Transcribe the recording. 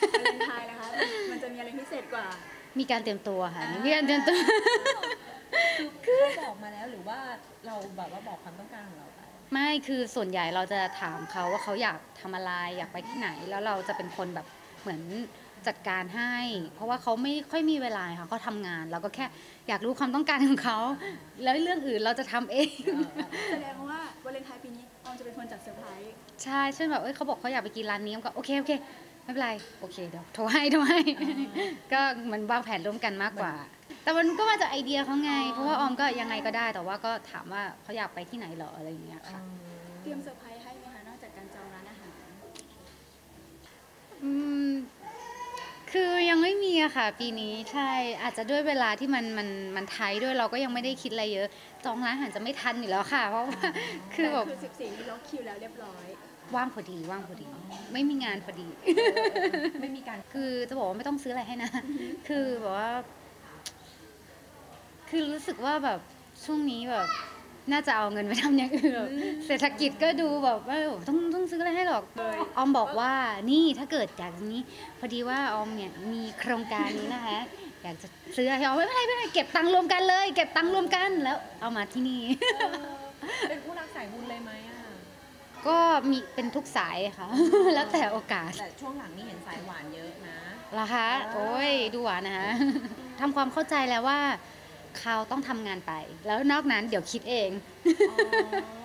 วาเลนไทน์นะคะมันจะมีอะไรพิเศษกว่ามีการเตรียมตัวค่ะมีการเตรียมตัวคือเขาบอกมาแล้วหรือว่าเราแบบว่าบอกความต้องการของเราไปไม่คือส่วนใหญ่เราจะถามเขาว่าเขาอยากทำอะไรอยากไปที่ไหนแล้วเราจะเป็นคนแบบเหมือนจัดการให้ เพราะว่าเขาไม่ค่อยมีเวลาค่ะเขาทำงานเราก็แค่อยากรู้ความต้องการของเขาแล้วเรื่องอื่นเราจะทำเองแสดงว่าวาเลนไทน์ปีนี้ออมจะเป็นคนจัดเซอร์ไพรส์ใช่เช่นแบบเขาบอกเขาอยากไปกินร้านนี้ก็โอเคไม่เป็นไรโอเคเดี๋ยวโทรให้ก็เหมือนวางแผนร่วมกันมากกว่า แต่มันก็มาจากไอเดียเขาไงเพราะว่าออมก็ยังไงก็ได้แต่ว่าก็ถามว่าเขาอยากไปที่ไหนเหรออะไรอย่างเงี้ยค่ะเตรียมเซอร์ไพรส์ให้ไหมคะนอกจากการจองร้านอาหารอืมคือยังไม่มีอะค่ะปีนี้ใช่อาจจะด้วยเวลาที่มันไทยด้วยเราก็ยังไม่ได้คิดอะไรเยอะจองร้านอาหารจะไม่ทันอยู่แล้วค่ะเพราะว่าคือแบบ 14นี้ล็อกคิวแล้วเรียบร้อยว่างพอดีไม่มีงานพอดีไม่มีการคือจะบอกว่าไม่ต้องซื้ออะไรให้นะคือแบบว่าคือรู้สึกว่าแบบช่วงนี้แบบน่าจะเอาเงินไปทำอย่างอื่นเศรษฐกิจก็ดูแบบว่าต้องซื้ออะไรให้หรอกออมบอกว่านี่ถ้าเกิดอยากนี้พอดีว่าออมเนี่ยมีโครงการนี้นะคะอยากจะซื้อให้ออมไม่เป็นไรเก็บตังค์รวมกันเลยเก็บตังค์รวมกันแล้วเอามาที่นี่เป็นผู้รักสายบุญเลยไหมอ่ะก็มีเป็นทุกสายค่ะแล้วแต่โอกาสแต่ช่วงหลังนี่เห็นสายหวานเยอะนะเหรอคะโอ้ยดูหวานนะคะทำความเข้าใจแล้วว่าเขาต้องทำงานไปแล้วนอกนั้นเดี๋ยวคิดเอง